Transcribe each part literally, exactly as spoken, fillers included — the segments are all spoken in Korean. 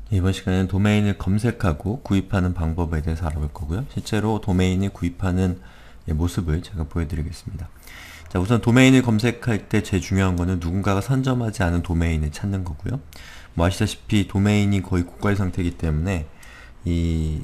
이번 시간에는 도메인을 검색하고 구입하는 방법에 대해서 알아볼 거고요. 실제로 도메인을 구입하는 모습을 제가 보여드리겠습니다. 자, 우선 도메인을 검색할 때 제일 중요한 거는 누군가가 선점하지 않은 도메인을 찾는 거고요. 뭐 아시다시피 도메인이 거의 고갈 상태이기 때문에 이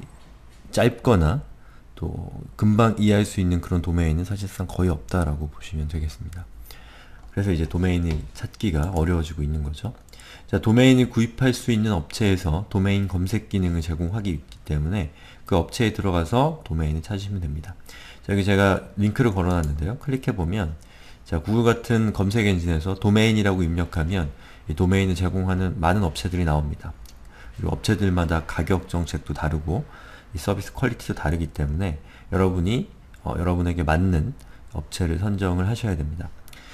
짧거나 또 금방 이해할 수 있는 그런 도메인은 사실상 거의 없다라고 보시면 되겠습니다. 그래서 이제 도메인을 찾기가 어려워지고 있는 거죠. 자, 도메인을 구입할 수 있는 업체에서 도메인 검색 기능을 제공하기 있기 때문에 그 업체에 들어가서 도메인을 찾으시면 됩니다. 자, 여기 제가 링크를 걸어놨는데요. 클릭해보면 자, 구글 같은 검색 엔진에서 도메인이라고 입력하면 이 도메인을 제공하는 많은 업체들이 나옵니다. 그리고 업체들마다 가격 정책도 다르고 이 서비스 퀄리티도 다르기 때문에 여러분이 어, 여러분에게 맞는 업체를 선정을 하셔야 됩니다.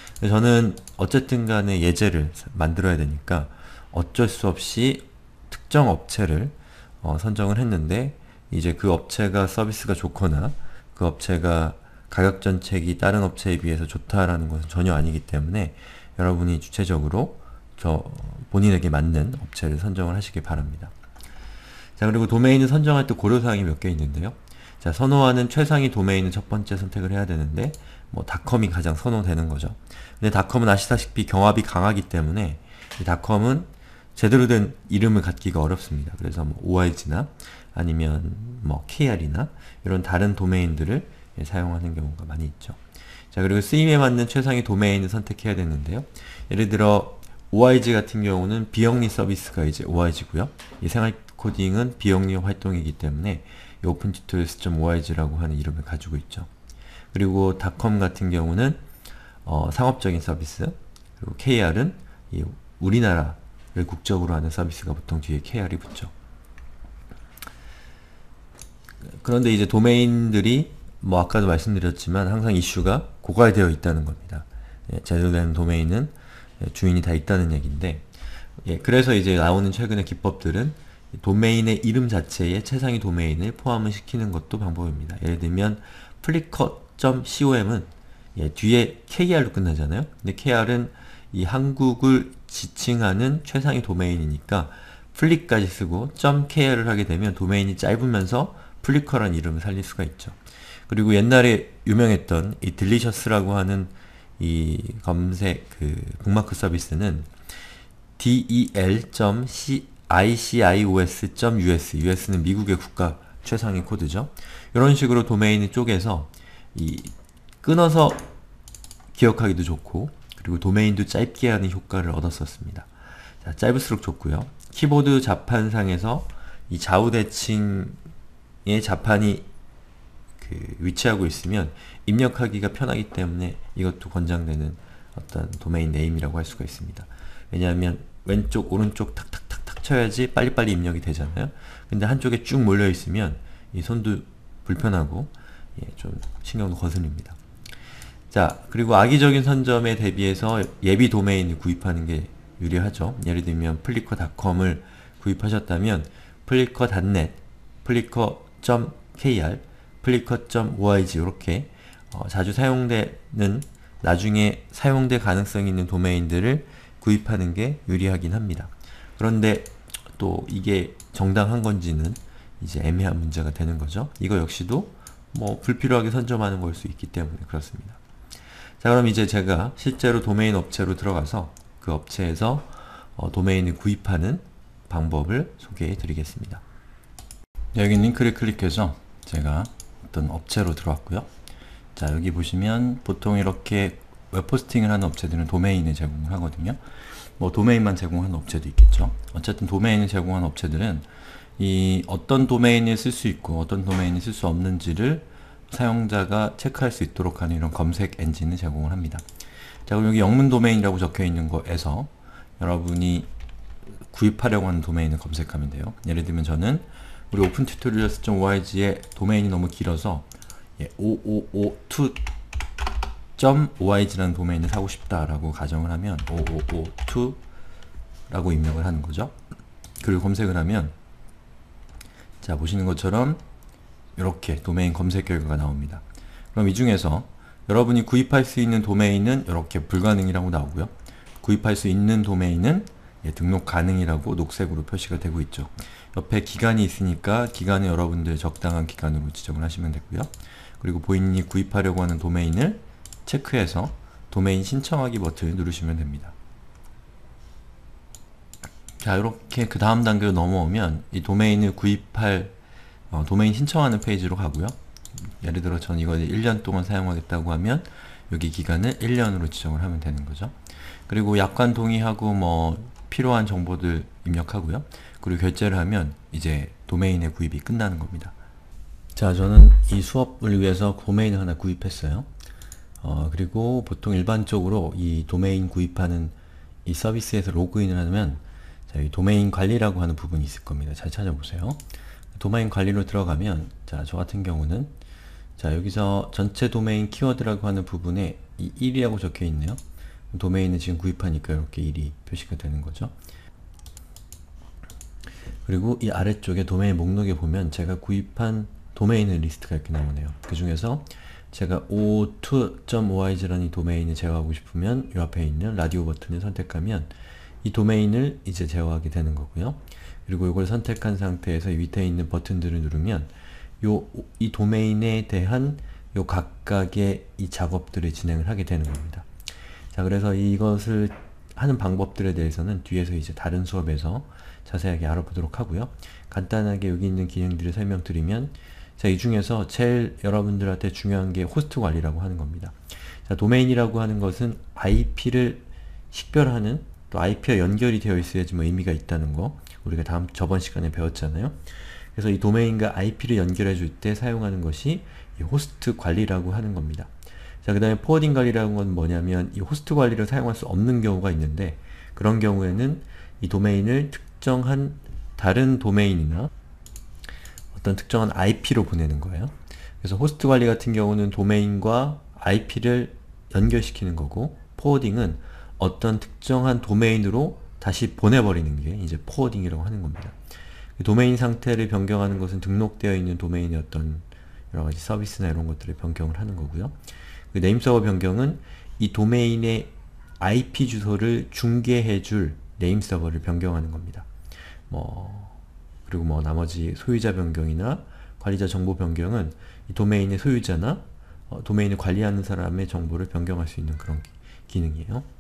저는 어쨌든 간에 예제를 만들어야 되니까 어쩔 수 없이 특정 업체를 어, 선정을 했는데 이제 그 업체가 서비스가 좋거나 그 업체가 가격 정책이 다른 업체에 비해서 좋다라는 것은 전혀 아니기 때문에 여러분이 주체적으로 저 본인에게 맞는 업체를 선정을 하시길 바랍니다. 자, 그리고 도메인을 선정할 때 고려사항이 몇 개 있는데요. 자, 선호하는 최상위 도메인을 첫 번째 선택을 해야 되는데 뭐 닷컴이 가장 선호되는 거죠. 근데 닷컴은 아시다시피 경합이 강하기 때문에 이 닷컴은 제대로 된 이름을 갖기가 어렵습니다. 그래서 뭐 오알지나 아니면 뭐 케이알이나 이런 다른 도메인들을 예, 사용하는 경우가 많이 있죠. 자, 그리고 쓰임에 맞는 최상위 도메인을 선택해야 되는데요. 예를 들어 오알지 같은 경우는 비영리 서비스가 이제 오알지고요. 이 생활 코딩은 비영리 활동이기 때문에 이 오픈튜토리얼스 닷 오알지라고 하는 이름을 가지고 있죠. 그리고 닷컴 같은 경우는 어, 상업적인 서비스, 그리고 케이알은 이 우리나라를 국적으로 하는 서비스가 보통 뒤에 케이알이 붙죠. 그런데 이제 도메인들이 뭐 아까도 말씀드렸지만 항상 이슈가 고갈되어 있다는 겁니다. 예, 제대로 된 도메인은 주인이 다 있다는 얘기인데 예, 그래서 이제 나오는 최근의 기법들은 도메인의 이름 자체에 최상위 도메인을 포함을 시키는 것도 방법입니다. 예를 들면 플리커 닷 com은 예, 뒤에 케이알로 끝나잖아요. 근데 케이알은 이 한국을 지칭하는 최상위 도메인이니까 플리까지 쓰고 .kr을 하게 되면 도메인이 짧으면서 플리커라는 이름을 살릴 수가 있죠. 그리고 옛날에 유명했던 이 딜리셔스라고 하는 이 검색 그 북마크 서비스는 델 닷 icios 닷 us, us는 미국의 국가 최상위 코드죠. 이런 식으로 도메인을 쪼개서 이 끊어서 기억하기도 좋고 그리고 도메인도 짧게 하는 효과를 얻었었습니다. 자, 짧을수록 좋고요. 키보드 자판상에서 이 좌우대칭의 자판이 그 위치하고 있으면 입력하기가 편하기 때문에 이것도 권장되는 어떤 도메인 네임이라고 할 수가 있습니다. 왜냐하면 왼쪽 오른쪽 탁탁탁탁 쳐야지 빨리빨리 입력이 되잖아요. 근데 한쪽에 쭉 몰려 있으면 이 손도 불편하고 예, 좀 신경도 거슬립니다. 자, 그리고 악의적인 선점에 대비해서 예비 도메인을 구입하는 게 유리하죠. 예를 들면 플리커 닷 컴을 구입하셨다면 플리커 닷 넷, 플리커 닷 케이알, 플리커 닷 오알지 이렇게 어, 자주 사용되는 나중에 사용될 가능성이 있는 도메인들을 구입하는 게 유리하긴 합니다. 그런데 또 이게 정당한 건지는 이제 애매한 문제가 되는 거죠. 이거 역시도 뭐 불필요하게 선점하는 걸 수 있기 때문에 그렇습니다. 자, 그럼 이제 제가 실제로 도메인 업체로 들어가서 그 업체에서 어, 도메인을 구입하는 방법을 소개해 드리겠습니다. 여기 링크를 클릭해서 제가 어떤 업체로 들어왔고요. 자, 여기 보시면 보통 이렇게 웹호스팅을 하는 업체들은 도메인을 제공을 하거든요. 뭐 도메인만 제공하는 업체도 있겠죠. 어쨌든 도메인을 제공하는 업체들은 이 어떤 도메인을 쓸 수 있고 어떤 도메인을 쓸 수 없는지를 사용자가 체크할 수 있도록 하는 이런 검색 엔진을 제공을 합니다. 자, 그럼 여기 영문 도메인이라고 적혀 있는 거에서 여러분이 구입하려고 하는 도메인을 검색하면 돼요. 예를 들면 저는 우리 오픈튜토리얼스 닷 오알지의 도메인이 너무 길어서 예, 오오오이 닷 오알지라는 도메인을 사고 싶다라고 가정을 하면 오오오이 라고 입력을 하는 거죠. 그리고 검색을 하면 자, 보시는 것처럼 이렇게 도메인 검색 결과가 나옵니다. 그럼 이 중에서 여러분이 구입할 수 있는 도메인은 이렇게 불가능이라고 나오고요. 구입할 수 있는 도메인은 예, 등록 가능이라고 녹색으로 표시가 되고 있죠. 옆에 기간이 있으니까 기간은 여러분들 적당한 기간으로 지정을 하시면 되고요. 그리고 본인이 구입하려고 하는 도메인을 체크해서 도메인 신청하기 버튼을 누르시면 됩니다. 자, 이렇게 그 다음 단계로 넘어오면 이 도메인을 구입할 어, 도메인 신청하는 페이지로 가고요. 예를 들어 전 이거 일 년 동안 사용하겠다고 하면 여기 기간을 일 년으로 지정을 하면 되는 거죠. 그리고 약관 동의하고 뭐 필요한 정보들 입력하고요. 그리고 결제를 하면 이제 도메인의 구입이 끝나는 겁니다. 자, 저는 이 수업을 위해서 도메인을 하나 구입했어요. 어, 그리고 보통 일반적으로 이 도메인 구입하는 이 서비스에서 로그인을 하면 자, 이 도메인 관리라고 하는 부분이 있을 겁니다. 잘 찾아보세요. 도메인 관리로 들어가면 자, 저 같은 경우는 자, 여기서 전체 도메인 키워드라고 하는 부분에 이 일이라고 적혀 있네요. 도메인을 지금 구입하니까 이렇게 일이 표시가 되는 거죠. 그리고 이 아래쪽에 도메인 목록에 보면 제가 구입한 도메인의 리스트가 이렇게 나오네요. 그 중에서 제가 오 투 점 오아이지라는 이 도메인을 제어하고 싶으면 이 앞에 있는 라디오 버튼을 선택하면 이 도메인을 이제 제어하게 되는 거고요. 그리고 이걸 선택한 상태에서 이 밑에 있는 버튼들을 누르면 요, 이 도메인에 대한 요 각각의 이 작업들을 진행을 하게 되는 겁니다. 자, 그래서 이것을 하는 방법들에 대해서는 뒤에서 이제 다른 수업에서 자세하게 알아보도록 하고요. 간단하게 여기 있는 기능들을 설명드리면 자, 이 중에서 제일 여러분들한테 중요한 게 호스트 관리라고 하는 겁니다. 자, 도메인이라고 하는 것은 아이피를 식별하는 또 아이피와 연결이 되어 있어야지 뭐 의미가 있다는 거 우리가 다음 저번 시간에 배웠잖아요. 그래서 이 도메인과 아이피를 연결해 줄 때 사용하는 것이 이 호스트 관리라고 하는 겁니다. 자, 그 다음에 포워딩 관리라는 건 뭐냐면 이 호스트 관리를 사용할 수 없는 경우가 있는데 그런 경우에는 이 도메인을 특정한 다른 도메인이나 어떤 특정한 아이피로 보내는 거예요. 그래서 호스트 관리 같은 경우는 도메인과 아이피를 연결시키는 거고 포워딩은 어떤 특정한 도메인으로 다시 보내버리는 게 이제 포워딩이라고 하는 겁니다. 도메인 상태를 변경하는 것은 등록되어 있는 도메인의 어떤 여러가지 서비스나 이런 것들을 변경을 하는 거고요. 그 네임 서버 변경은 이 도메인의 아이피 주소를 중계해줄 네임 서버를 변경하는 겁니다. 뭐 그리고 뭐 나머지 소유자 변경이나 관리자 정보 변경은 이 도메인의 소유자나 어, 도메인을 관리하는 사람의 정보를 변경할 수 있는 그런 기, 기능이에요.